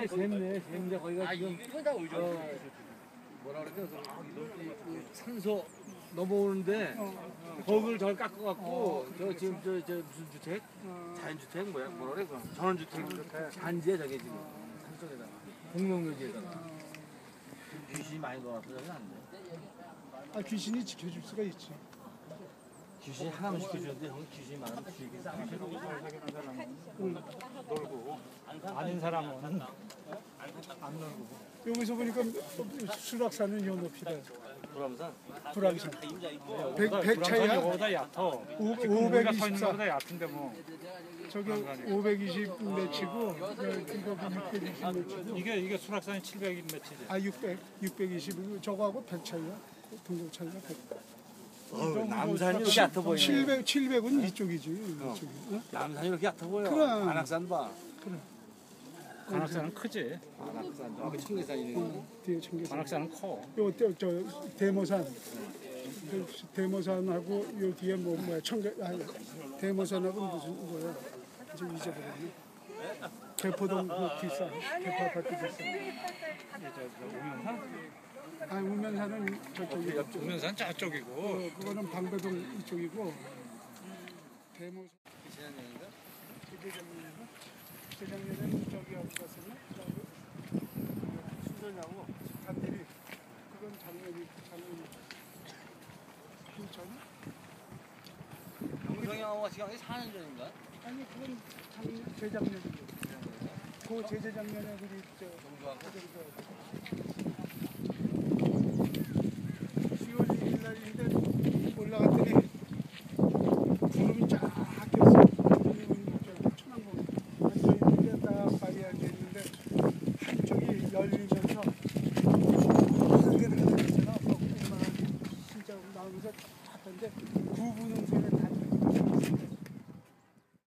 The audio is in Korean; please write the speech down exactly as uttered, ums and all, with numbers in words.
샘네, 샘네, 샘네 거기가 아 지금 이거 다 의존. 어, 뭐라 그럴까 그 산소 넘어오는데 거기를 덜 깎아갖고 저 지금 저, 저 무슨 주택? 자연주택 뭐야 뭐라 그래 그 전원주택 단지에 저게 지금 산속에다가 공룡묘지에다가 귀신이 많이 들어와서 저기 안 돼. 아, 귀신이 지켜줄 수가 있지. 귀신이 하나만 시켜주는데 여기 귀신이 많으면 귀신이 싸. 놀고 아닌 사람은 안 놀고. 여기서 보니까 수락산은 요 높이다. 불암산? 불암산. 백, 백 백 차이야? 이거보다 얕아. 오- 지금 우리가 서 있는 오백이십사. 것보다 얕은데 뭐. 저기 오백이십 매치고 이거 육백이십 매치고. 이게 이게 수락산이 칠백 몇이지. 아 육백, 육백이십 저거하고 백 차이야. 동공 차이가 백. 어우, 남산이 이렇게 얕아 보이네. 칠백, 칠백은 이쪽이지. 이쪽이. 어? 남산이 이렇게 얕아 보여. 그럼. 안악산 봐. 관악산은 크지. 안악산 저기 청계산이네. 뒤에 청계산. 관악산은 커. 요, 저, 저 대모산. 그 대모산하고 요 뒤에 뭐 뭐야 청계 아니 대모산하고 무슨 뭐야 좀 잊어버렸네. 개포동 그 뒷산, 개포 아파트 뒷산. 우면산? 아니 우면산은 저쪽이. 우면산 저쪽이고. 어, 그거는 방배동 이쪽이고. 대모산. 지난해인가? 재작년인가? 재작년에는 저기 어디 갔었나? 순천하고 단들이. 그건 작년이 작년이. 인천? 영성형하고 시간이 사 년 전인가? 아니 그건 작년 재작년이고. 그 재재작년에 우리 저 시월 일일 날인데 올라갔더니 구름이 쫙 꼈어. 저기 천왕봉 앉아있는데 딱 바위 앉아있는데 한쪽이 열리면서 크게 들어가잖아. 거기만 진짜 나오면서 탔는데 구분음선에 다